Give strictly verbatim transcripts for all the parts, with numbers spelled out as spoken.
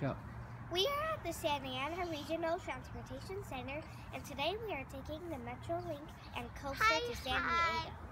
Go. We are at the Santa Ana Regional Transportation Center, and today we are taking the Metrolink and coaster hi, to San hi. Diego.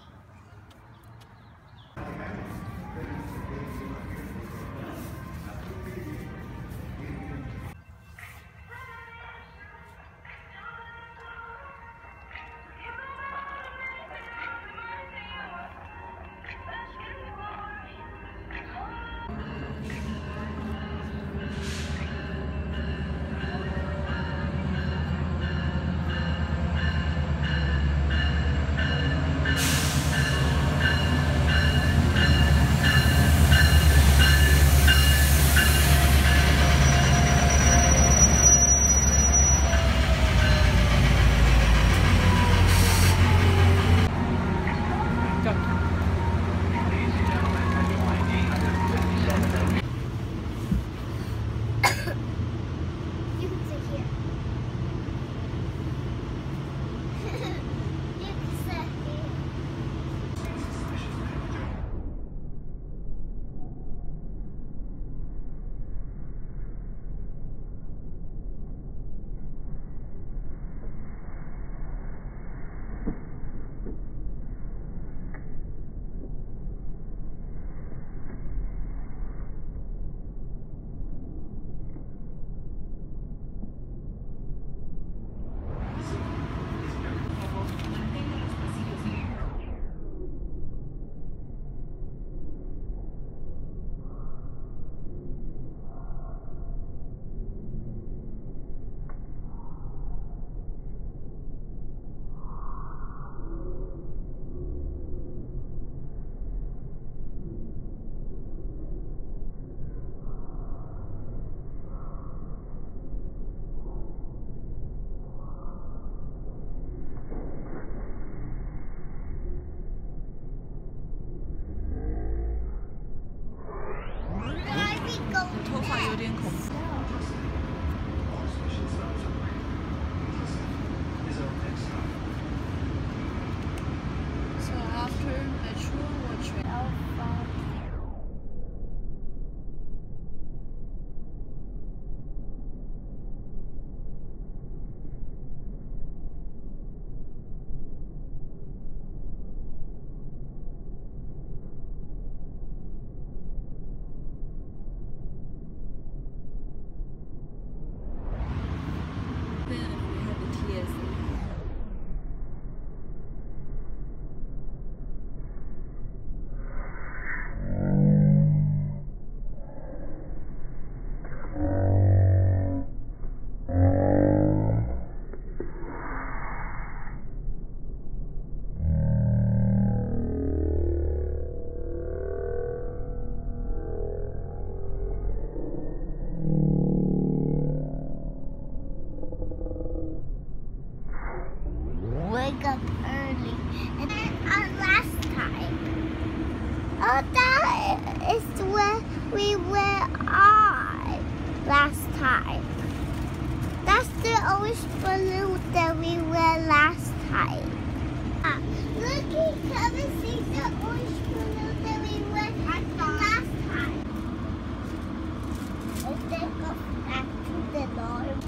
Wake up early. And then our last time. Oh, that is where we were on last time. That's the orange balloon that we were last time. Ah, look, come and see the orange balloon that we were last time. Let's then go back to the north.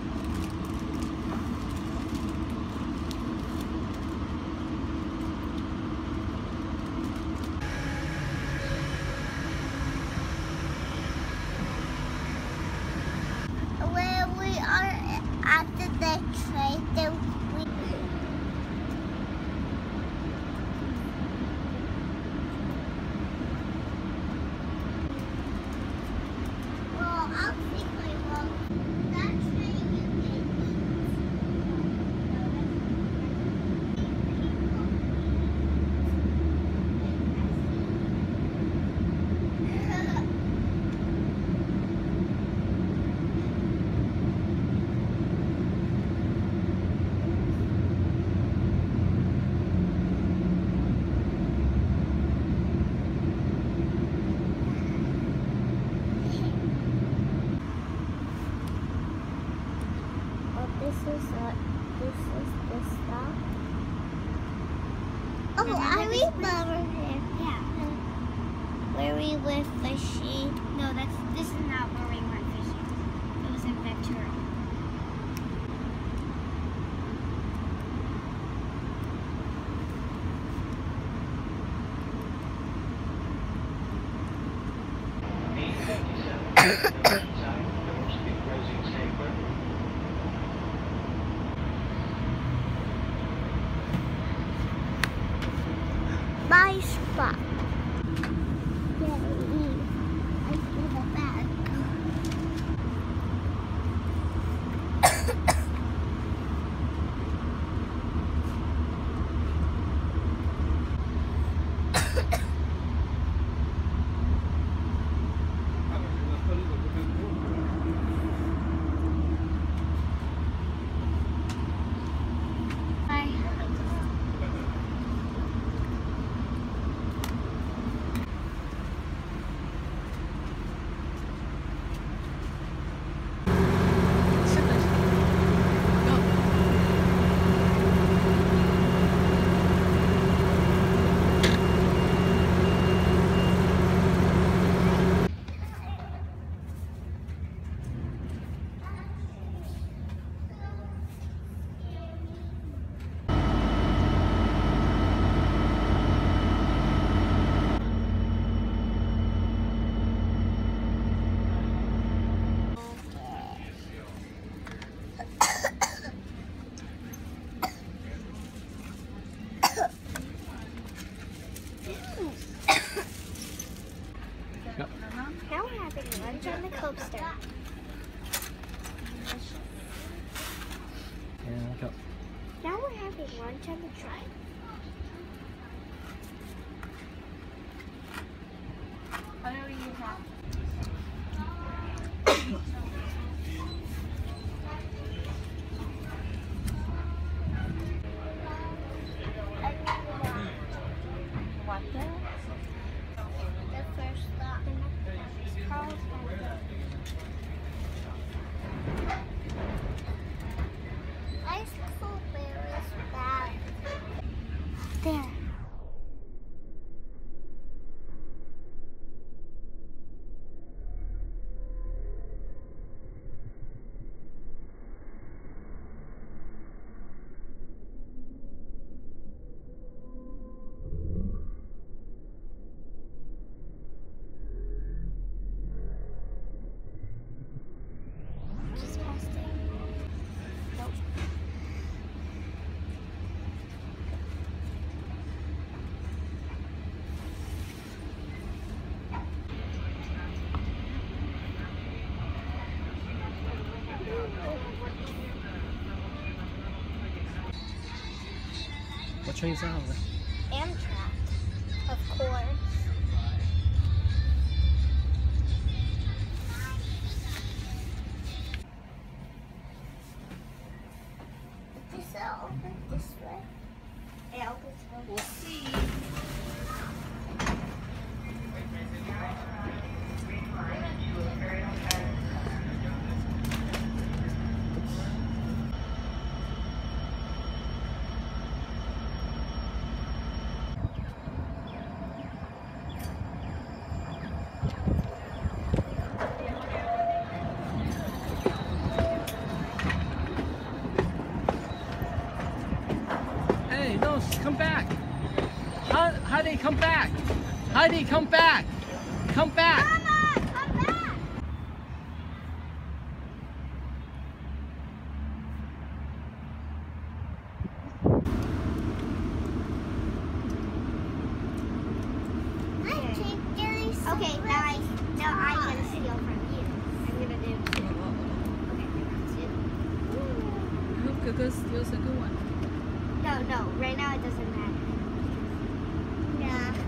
After the train, then we well, I'll take my walk. That train you can This is uh, this is the stop. Oh, I remember here. Yeah. Where we went fishing. No, that's this is not where we went fishing. My spot. Yay. I see the bag. Now we're having lunch on the coaster. Yeah, go. Now we're having lunch on the train. What the? The first stop. Ice cool berries bag. There. Just past it. Nope. What train's that over? Amtrak, of course. Does it open this way? It opens this way. We'll see. Hey, no, come back. How, Heidi, come back. Heidi, come back. Come back. Mama, come back! Okay, now I now I'm gonna steal from you. I'm gonna do two. Okay, I hope Coco steals a good one. two. No, no, right now it doesn't matter. Yeah.